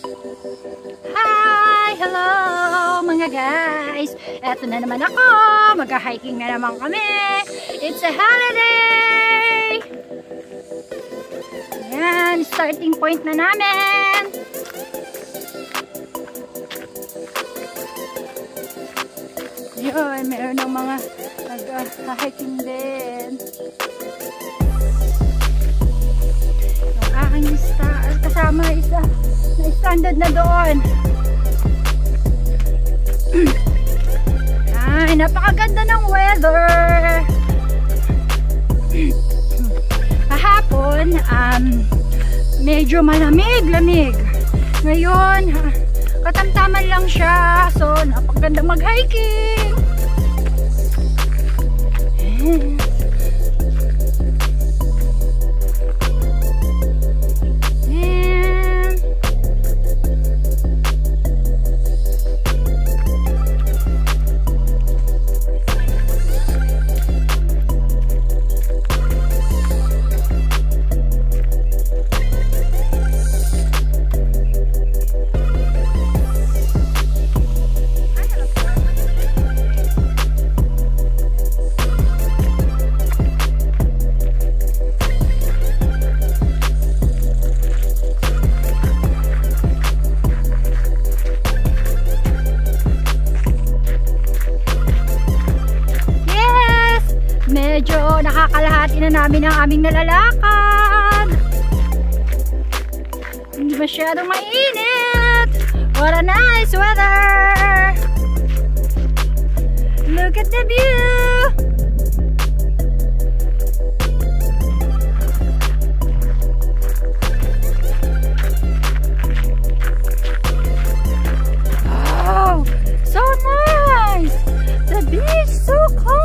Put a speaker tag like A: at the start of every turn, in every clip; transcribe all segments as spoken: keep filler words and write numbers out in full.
A: Hi! Hello mga guys! Eto na naman ako! Magka-hiking na naman kami! It's a holiday! Ayan, starting point na namin! Yun, meron ng mga nag-hiking din. Yung aking kasama isa na standard na doon. Ay, napakaganda ng weather. Kahapon, um, medyo malamig-lamig. Ngayon, katamtaman lang siya. So, napakaganda mag-hiking. Medyo nakakalahati na namin ang aming nalalakad. Hindi masyadong mainit. What a nice weather. Look at the view. Oh, so nice. The beach so calm.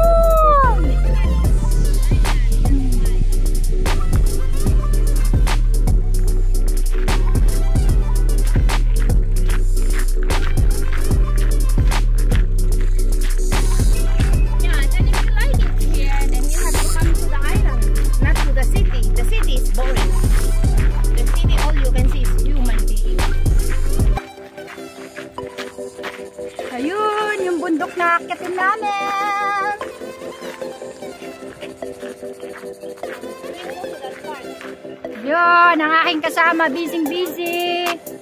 A: Ayun, yung bundok na akitin namin. Yun, ang aking kasama, busy busy.